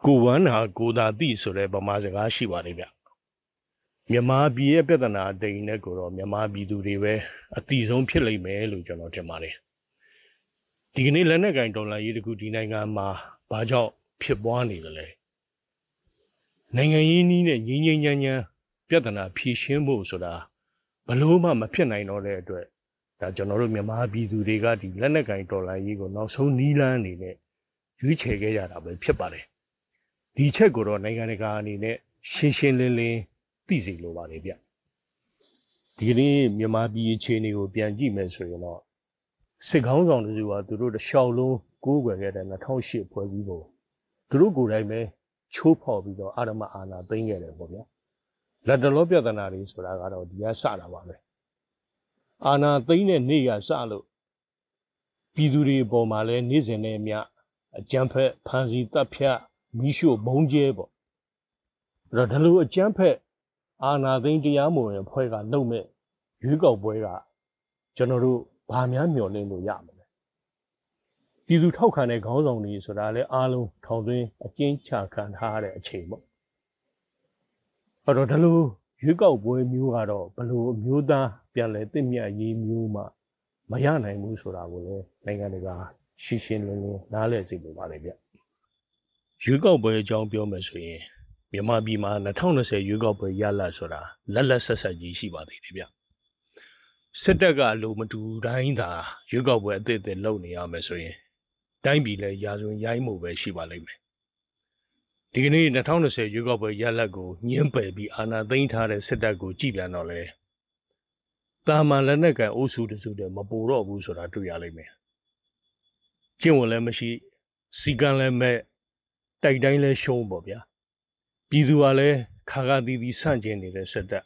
ကိုဝမ်းဟာကိုသာတိဆိုတဲ့ဗမာစကားရှိပါတယ်ဗျမြန်မာပြည်ရဲ့ပြဿနာတိမ်နဲ့ကိုတော့မြန်မာပြည်သူတွေပဲအတိဆုံးဖြစ်လိမ့်မယ်လို့ကျွန်တော်ထင်ပါတယ်ဒီကနေ့လက်နက်ကင်ဒေါ်လာရေးတခုဒီနိုင်ငံမှာဘာကြောင့်ဖြစ်ပွားနေကြလဲနိုင်ငံရေးနည်းနဲ့ငြိမ်းငြိမ်းချမ်းချမ်းပြဿနာဖြေရှင်းဖို့ဆိုတာဘလို့မှမဖြစ်နိုင်တော့တဲ့အတွက်ဒါကျွန်တော်တို့မြန်မာပြည်သူတွေကဒီလက်နက်ကင်ဒေါ်လာရေးကိုနောက်ဆုံးနီးလန်းအနေနဲ့ရွေးချယ်ခဲ့ကြတာပဲဖြစ်ပါတယ်ဒီချက်ကိုတော့နိုင်ငံတကာအနေနဲ့ရှင်းရှင်းလင်းလင်းသိစေလိုပါတယ်ဗျဒီကနေ့မြန်မာပြည်အခြေအနေကိုပြန်ကြည့်မယ်ဆိုရင်တော့စစ်ကောင်းဆောင်တို့ကသူတို့တလျှောက်လုံးကိုးကွယ်ခဲ့တဲ့2008ဖွဲ့စည်းပုံသူတို့ကိုယ်တိုင်ပဲချိုးဖောက်ပြီးတော့အာဏာသိမ်းခဲ့တယ်ပေါ့ဗျာလက်တလောပြဿနာတွေဆိုတာကတော့ဒီကစတာပါပဲအာဏာသိမ်းတဲ့နေ့ကစလို့ပြည်သူတွေအပေါ်မှာလည်းနေ့စဉ်နဲ့အမျှအကြမ်းဖက်ဖမ်းဆီးတပ်ဖြတ်မီးရှို့ဘုံကျဲပေါ့အဲ့တော့ဒီလိုအကြမ်းဖက်အာဏာသိမ်းတရားမဝင်ဖွဲ့ကလုပ်မဲ့ရွေးကောက်ပွဲကကျွန်တော်တို့ဘာများမျှော်လင့်လို့ရမလဲပြည်သူထောက်ခံတဲ့ခေါင်းဆောင်တွေဆိုတာလည်းအားလုံးထောင်သွင်းအကျဉ်းချခံထားတဲ့အချိန်ပေါ့အဲ့တော့ဒီလိုရွေးကောက်ပွဲမျိုးကတော့ဘလို့အမျိုးသားပြန်လဲတင့်မြတ်ရေးမျိုးမှမရနိုင်ဘူးဆိုတာကိုလည်းနိုင်ငံတကာရှင်းရှင်းလင်းလင်းနားလည်စေလိုပါတယ်ဗျရွေးကောက်ပွဲအကြောင်းပြောမယ်ဆိုရင်မြန်မာပြည်မှာ2020ရွေးကောက်ပွဲရလဒ်ဆိုတာလက်ဆက်ဆက်ကြီးရှိပါသေးတယ်ဗျစစ်တပ်ကအလိုမတူတိုင်းသာရွေးကောက်ပွဲအသစ်လုပ်နေရမယ်ဆိုရင်တိုင်းပြည်လည်းရာဇဝင်ရိုင်းမှုပဲရှိပါလိမ့်မယ်ဒီကနေ့2020ရွေးကောက်ပွဲရလဒ်ကိုညှင်းပယ်ပြီးအာဏာသိမ်းထားတဲ့စစ်တပ်ကိုကြည့်ပြန်တော့လေတာမန်လက်နက်ကန်အုပ်စုတစုတည်းမပူတော့ဘူးဆိုတာတွေ့ရလိမ့်မယ်ကျင့်ဝတ်လည်းမရှိစီကံလည်းမဲ့တိုက်တိုင်းလဲရှုံးပေါ့ဗျာပြည်သူကလည်းခါခါတီးတီးဆန့်ကျင်နေတဲ့စစ်တပ်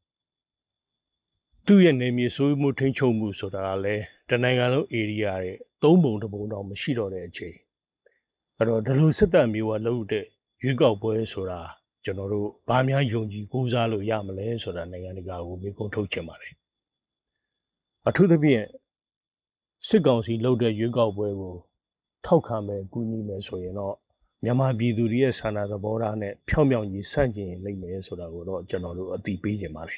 သူ့ရဲ့နေမြေစိုးမှုထိန်းချုပ်မှုဆိုတာကလည်းတနိုင်ငံလုံး area ရဲ့သုံးပုံတစ်ပုံတော့မရှိတော့တဲ့အချိန်အဲ့တော့ဒီလိုစစ်တပ်မျိုးကလုပ်တဲ့ရွေးကောက်ပွဲဆိုတာကျွန်တော်တို့ဘာများယုံကြည်ကိုးစားလို့ရမလဲဆိုတာနိုင်ငံတကာကိုမေးခွန်းထုတ်ချင်ပါတယ်အထူးသဖြင့်စစ်ကောင်စီလုပ်တဲ့ရွေးကောက်ပွဲကိုထောက်ခံမယ်ကူညီမယ်ဆိုရင်တော့မြန်မာပြည်သူတွေရဲ့ဆန္ဒသဘောထားနဲ့ဖြောင်းဖြောင်းကြီးဆန့်ကျင်လိမ့်မယ်ဆိုတာကိုတော့ကျွန်တော်တို့အသိပေးချင်ပါတယ်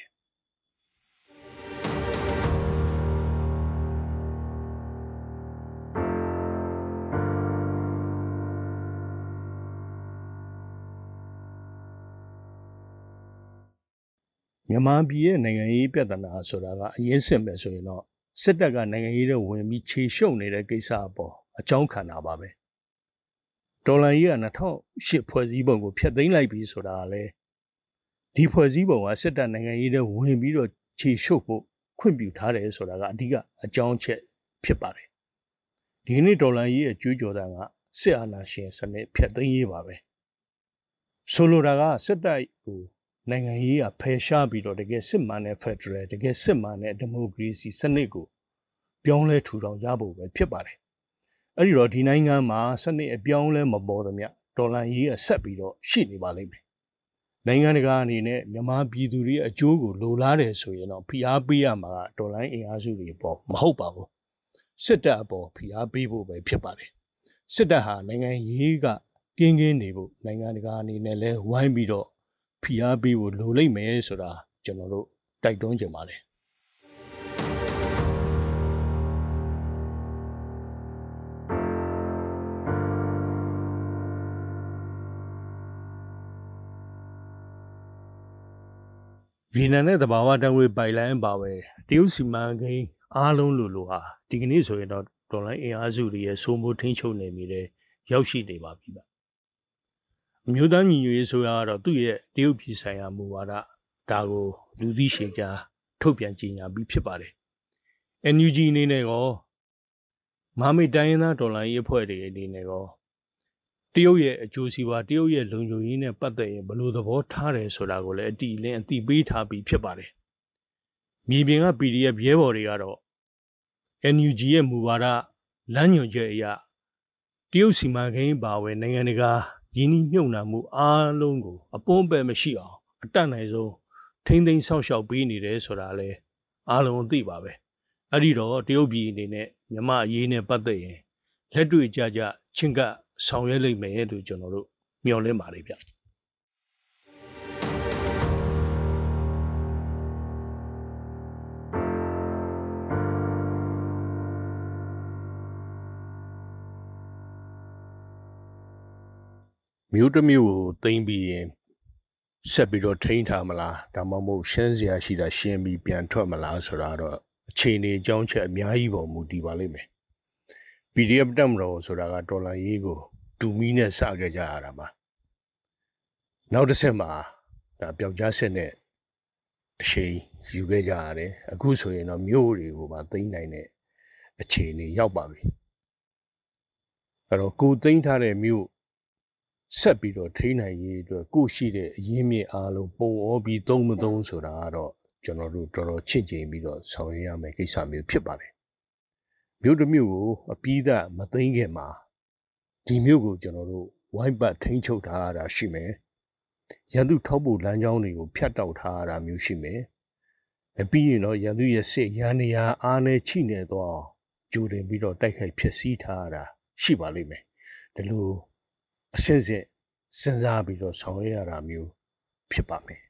မြန်မာပြည်ရဲ့နိုင်ငံရေးပြဿနာဆိုတာကအရင်စစ်မယ်ဆိုရင်တော့စစ်တပ်ကနိုင်ငံရေးတွေဝင်ပြီးခြေရှုပ်နေတဲ့ကိစ္စအပေါ်အကြောင်းခံတာပါပဲဒေါ်လာကြီးက2008ဖွဲ့စည်းပုံကိုဖျက်သိမ်းလိုက်ပြီဆိုတာကလည်းဒီဖွဲ့စည်းပုံကစစ်တပ်နိုင်ငံရေးတွေဝင်ပြီးတော့ခြေရှုပ်ဖို့ခွင့်ပြုထားတယ်ဆိုတာကအဓိကအကြောင်းချက်ဖြစ်ပါတယ်ဒီနေ့ဒေါ်လာကြီးရဲ့ကြွေးကြော်တာကစစ်အာဏာရှင်စနစ်ဖျက်သိမ်းရေးပါပဲဆိုလိုတာကစစ်တပ်ကိုနိုင်ငံရေးကဖယ်ရှားပြီးတော့တကယ်စစ်မှန်တဲ့ Federal တကယ်စစ်မှန်တဲ့ Democracy စနစ်ကိုပြောင်းလဲထူထောင်ကြဖို့ပဲဖြစ်ပါတယ်အဲ့ဒီတော့ဒီနိုင်ငံမှာစနစ်အပြောင်းလဲမပေါ်သမျှဒေါ်လာရေးကဆက်ပြီးတော့ရှိနေပါလိမ့်မယ်နိုင်ငံတကာအနေနဲ့မြန်မာပြည်သူတွေအကျိုးကိုလိုလားတယ်ဆိုရင်တော့ဖိအားပေးရမှာကဒေါ်လာအင်အားစုတွေပေါ်မဟုတ်ပါဘူးစစ်တပ်အပေါ်ဖိအားပေးဖို့ပဲဖြစ်ပါတယ်စစ်တပ်ဟာနိုင်ငံရေးကကင်းနေဖို့နိုင်ငံတကာအနေနဲ့လဲဝိုင်းပြီးတော့ဖိအားပေးဖို့လိုလိမ့်မယ်ဆိုတာကျွန်တော်တို့တိုက်တွန်းကြပါတယ်ဗီယက်နမ်နဲ့သဘာဝဓာတ်ငွေ့ပိုက်လိုင်းပါပဲတရုတ်စီမံကိန်းအားလုံးလိုဟာဒီကနေ့ဆိုရင်တော့ဒေါ်လာအင်အားစုတွေရဲ့စိုးမိုးထိန်းချုပ်နေပြီလေရောက်ရှိနေပါပြီဗျအမျိုးသားညီညွတ်ရေးဆိုရတော့သူ့ရဲ့တရုတ်ပြည်ဆိုင်ရာမူဝါဒဒါကိုလူသိရှင်ကြားထုတ်ပြန်ကြေညာပြီးဖြစ်ပါတယ် NUG အနေနဲ့ရောမဟာမိတ်တိုင်းရင်းသားဒေါ်လာရေးအဖွဲ့တွေအနေနဲ့ရောတရုတ်ရဲ့အကျိုးစီးပွားတရုတ်ရဲ့လုံခြုံရေးနဲ့ပတ်သက်ရင်ဘယ်လိုသဘောထားတယ်ဆိုတာကိုလည်းအတိအလင်းအသိပေးထားပြီးဖြစ်ပါတယ်မြေပြင်က PDF ရဲဘော်တွေကတော့ NUG ရဲ့မူဝါဒလမ်းညွှန်ချက်အရတရုတ်စီမံကိန်းပါဝင်နိုင်ငံတကာရင်းနှီးမြှုပ်နှံမှုအားလုံးကိုအပွန်းပဲမရှိအောင်အတတ်နိုင်ဆုံးထိမ့်သိမ်းဆောက်ရှောက်ပေးနေတယ်ဆိုတာလဲအားလုံးသိပါပဲအဲ့ဒီတော့တရုတ်ပြည်အနေနဲ့မြန်မာအရေးနဲ့ပတ်သက်ရင်လက်တွေ့ကြချင်းကဆောင်ရွက်လိမ့်မယ်လို့ကျွန်တော်တို့မျှော်လင့်ပါလေဗျမြို့တစ်မြို့ကိုသိမ်းပြီးရင်ဆက်ပြီးတော့ထိန်းထားမလားဒါမှမဟုတ်ရှင်းစရာရှိတာရှင်းပြီးပြန်ထွက်မလားဆိုတာတော့အခြေအနေအကြောင်းချက်အများကြီးပေါ်မူတည်ပါလိမ့်မယ် PDF တက်မတော်ဆိုတာကဒေါ်လာရေးကိုတူမီနဲ့စခဲ့ကြရတာပါနောက်တစ်ဆက်မှာဒါပျောက်ကြားစစ်နဲ့အချိန်ယူခဲ့ကြရတယ်အခုဆိုရင်တော့မြို့တွေကိုပါသိမ်းနိုင်တဲ့အခြေအနေရောက်ပါပြီအဲ့တော့ကိုသိမ်းထားတဲ့မြို့ဆက်ပြီးတော့ထိန်းနိုင်ရေးအတွက်ကိုရှိတဲ့အရင်းမြစ်အားလုံးပုံဩပြီးသုံးမသုံးဆိုတာကတော့ကျွန်တော်တို့တော်တော်ချင့်ချိန်ပြီးတော့ဆောင်ရွက်ရမယ့်ကိစ္စမျိုးဖြစ်ပါတယ်မြို့တစ်မြို့ကိုအပြီးသတ်မသိမ်းခင်မှာဒီမြို့ကိုကျွန်တော်တို့ဝိုင်းပတ်ထိန်းချုပ်ထားရတာရှိမယ်ရန်သူထောက်ဖို့လမ်းကြောင်းတွေကိုဖြတ်တောက်ထားရတာမျိုးရှိမယ်ပြီးရင်တော့ရန်သူရဲ့စစ်ရန်နေရာအားနဲ့ချိနေတော့ကြိုတင်ပြီးတော့တိုက်ခိုက်ဖျက်ဆီးထားရတာရှိပါလိမ့်မယ်ဒီလိုအစစ်စစ်စဉ်းစားပြီးတော့ဆောင်ရွက်ရတာမျိုးဖြစ်ပါမယ်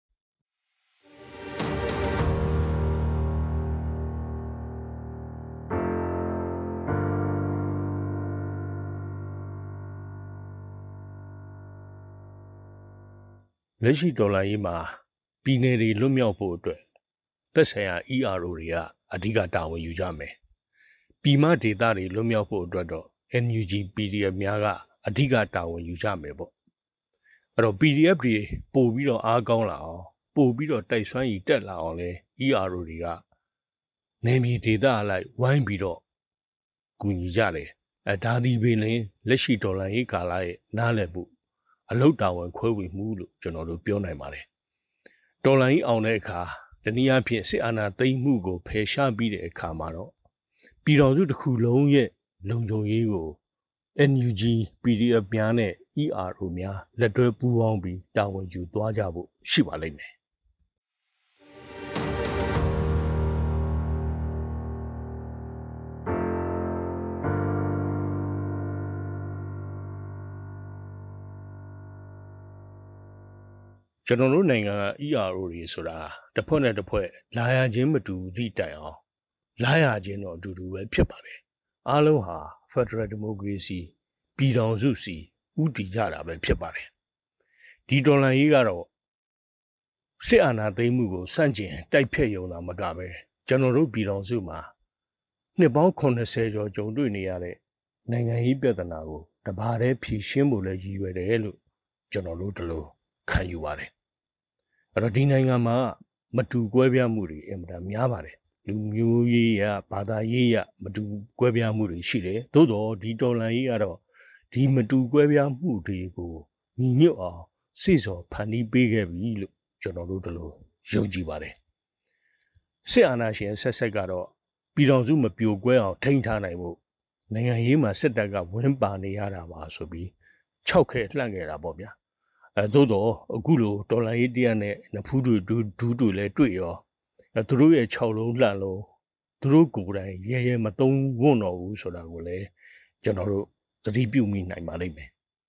လက်ရှိဒေါ်လာရေးမှာပြည်내တွေလွတ်မြောက်ဖို့အတွက်သက်ဆိုင်ရာ ERO တွေကအဓိကတာဝန်ယူကြမယ်ပြည်မဒေသတွေလွတ်မြောက်ဖို့အတွက်တော့ NUG PDF များကအဓိကတာဝန်ယူကြမယ်ပေါ့အဲ့တော့ PDF တွေပို့ပြီးတော့အားကောင်းလာအောင်ပို့ပြီးတော့တိုက်စွမ်းရည်တက်လာအောင်လဲ ERO တွေကနေမြေဒေသအလိုက်ဝိုင်းပြီးတော့ကူညီကြတယ်ဒါဒီပင်လင်းလက်ရှိဒေါ်လာရေးကာလရဲ့နားလည်မှုအလုတ်တာဝန်ခွဲဝေမှုလို့ကျွန်တော်တို့ပြောနိုင်ပါတယ်ဒေါ်လာရေးအောင်တဲ့အခါတနည်းအားဖြင့်စစ်အာဏာသိမ်းမှုကိုဖယ်ရှားပြီးတဲ့အခါမှာတော့ပြည်တော်စုတစ်ခုလုံးရဲ့လုံခြုံရေးကို NUG PDF များနဲ့ ERO များလက်တွဲပူးပေါင်းပြီးတာဝန်ယူသွားကြဖို့ရှိပါလိမ့်မယ်ကျွန်တော်တို့နိုင်ငံက ERO တွေဆိုတာတစ်ဖွဲ့နဲ့တစ်ဖွဲ့လာရခြင်းမတူသည့်တိုင်အောင်လာရခြင်းတော့အတူတူပဲဖြစ်ပါတယ်အားလုံးဟာ Federal Democracy ပြည်ထောင်စုစီဥတည်ကြတာပဲဖြစ်ပါတယ်ဒီဒေါ်လာရေးကတော့စစ်အာဏာသိမ်းမှုကိုစန့်ကျင်တိုက်ဖျက်ရုံသာမကပဲကျွန်တော်တို့ပြည်ထောင်စုမှာနှစ်ပေါင်း80ကျော်ကြုံတွေ့နေရတဲ့နိုင်ငံရေးပြဿနာကိုတဘာတည်းဖြေရှင်းဖို့လည်းရည်ရွယ်တယ်လို့ကျွန်တော်တို့ဒီလိုခံယူပါတယ်အဲ့တော့ဒီနိုင်ငံမှာမတူကွဲပြားမှုတွေအင်မတန်များပါတယ်လူမျိုးရေးရဘာသာရေးရမတူကွဲပြားမှုတွေရှိတယ်သို့တော့ဒီတော်လှန်ရေးကတော့ဒီမတူကွဲပြားမှုတွေကိုညီညွတ်အောင်စိစော်ဖန်တီးပေးခဲ့ပြီလို့ကျွန်တော်တို့ဒီလိုယုံကြည်ပါတယ်စစ်အာဏာရှင်ဆက်ဆက်ကတော့ပြည်တော်စုမပြိုကွဲအောင်ထိန်းထားနိုင်ဖို့နိုင်ငံရေးမှာစစ်တပ်ကဝန်းပါနေရတာပါဆိုပြီး6ခဲလှန့်ခဲ့တာပေါ့ဗျာသို့တော့အခုလိုဒေါ်လာရေးတရားနဲ့နဖူးတွေဒူးတွေလည်းတွေ့ရောသူတို့ရဲ့6လုံးလှန့်လုံးသူတို့ကိုယ်တိုင်ရဲမသုံးဝွန့်တော့ဘူးဆိုတာကိုလည်းကျွန်တော်တို့သတိပြုမိနိုင်ပါလိမ့်မယ်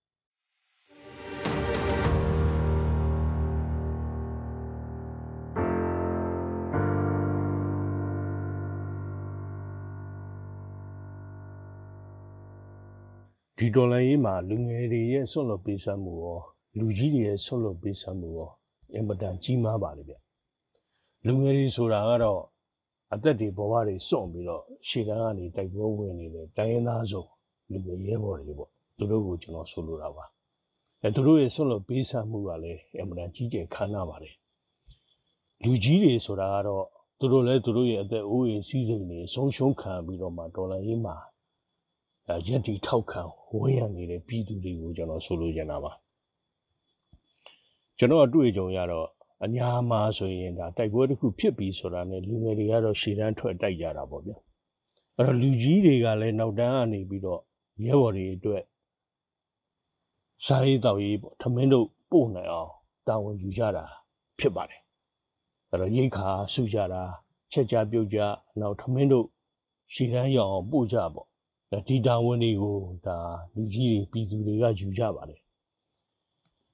ဒီဒေါ်လာရေးမှာလူငယ်တွေရဲ့ဆွတ်လွတ်ပေးစမ်းမှုရောလူကြီးတွေရဲ့ဆွတ်လွတ်ပေးစမ်းမှုရောအင်မတန်ကြီးမားပါလေဗျလူငယ်တွေဆိုတာကတော့အသက်တွေဘဝတွေစွန့်ပြီးတော့ရှေ့တန်းကနေတိုက်ပွဲဝင်နေတဲ့တိုင်းရင်းသားစုလူငယ်ရဲဘော်တွေပေါ့သူတို့ကိုကျွန်တော်ဆိုလိုတာပါသူတို့ရဲ့ဆွတ်လွတ်ပေးစမ်းမှုကလည်းအင်မတန်ကြီးကျယ်ခမ်းနားပါတယ်လူကြီးတွေဆိုတာကတော့သူတို့လည်းသူတို့ရဲ့အသက်အိုးအိမ်စီးစိမ်တွေဆုံးရှုံးခံပြီးတော့မှဒေါ်လာရေးမှာရက်တီထောက်ခံဝန်းရံနေတဲ့ပြည်သူတွေကိုကျွန်တော်ဆိုလိုချင်တာပါကျွန်တော်အတွေ့အကြုံရတော့အညာမှာဆိုရင်ဒါတိုက်ပွဲတစ်ခုဖြစ်ပြီးဆိုတာနဲ့လူငယ်တွေကတော့ရှေ့တန်းထွက်တိုက်ကြတာပေါ့ဗျအဲ့တော့လူကြီးတွေကလည်းနောက်တန်းကနေပြီးတော့ရဲဘော်တွေအတွက်စားရေးတောက်ရေးပေါ့ထမင်းတို့ပို့နိုင်အောင်တာဝန်ယူကြတာဖြစ်ပါတယ်အဲ့တော့ရိတ်ခါစုကြတာချက်ကြပြုတ်ကြနောက်ထမင်းတို့ရှေ့တန်းရောက်အောင်ပို့ကြပေါ့ဒီတာဝန်တွေကိုဒါလူကြီးတွေပြည်သူတွေကယူကြပါတယ်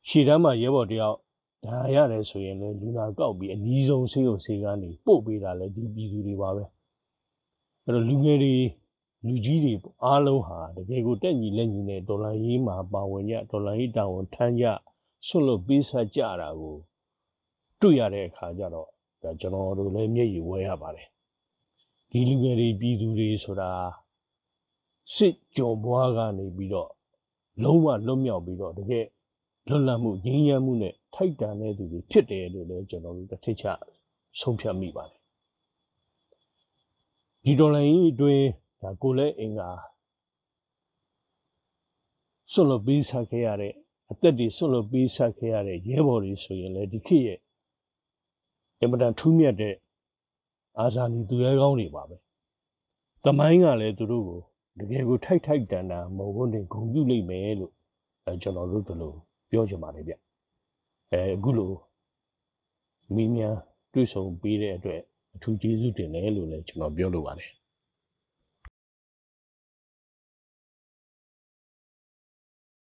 ရှေ့တန်းမှာရဲဘော်တယောက်ဒါရတယ်ဆိုရင်လည်းလူနာကောက်ပြီးအနည်းဆုံးဆေးရုံဆေးကနေပို့ပေးတာလည်းဒီပြည်သူတွေပါပဲအဲ့တော့လူငယ်တွေလူကြီးတွေအားလုံးဟာတကယ်ကိုတက်ညီလက်ညီနဲ့ဒေါ်လာရေးမှာပါဝင်ကြဒေါ်လာရေးတာဝန်ထမ်းကြဆွတ်လို့ပေးဆက်ကြတာကိုတွေ့ရတဲ့အခါကျတော့ဒါကျွန်တော်တို့လည်းမျက်ရည်ဝဲရပါတယ်ဒီလူငယ်တွေပြည်သူတွေဆိုတာစစ်ကြော်ဘွားကနေပြီးတော့လုံးဝလွတ်မြောက်ပြီးတော့တကယ်လွတ်လပ်မှုငြိမ်းချမ်းမှုနဲ့ထိုက်တန်တဲ့သူတွေဖြစ်တယ်လို့လည်းကျွန်တော်တို့တစ်ထိတ်ချဆုံးဖြတ်မိပါတယ်ဒီဒေါ်လာရေးအတွင်းဒါကိုလည်းအင်္ဂါဆွတ်လို့ပေးဆက်ခဲ့ရတဲ့အသက်တွေဆွတ်လို့ပေးဆက်ခဲ့ရတဲ့ရဲဘော်တွေဆိုရင်လည်းဒီခေတ်ရဲ့အင်မတန်ထူးမြတ်တဲ့အာဇာနည်သူရဲကောင်းတွေပါပဲ။သမိုင်းကလည်းသူတို့ကိုတကယ်ကိုထိုက်တန်တာမဟုတ်ဘူးဂုဏ်ပြုလိမ့်မယ်လို့ကျွန်တော်တို့တို့ပြောချင်ပါတယ်ဗျ။အခုလိုမိမြန်တွေ့ဆုံပေးတဲ့အတွက်အထူးကျေးဇူးတင်တယ်လို့လည်းကျွန်တော်ပြောလိုပါတယ်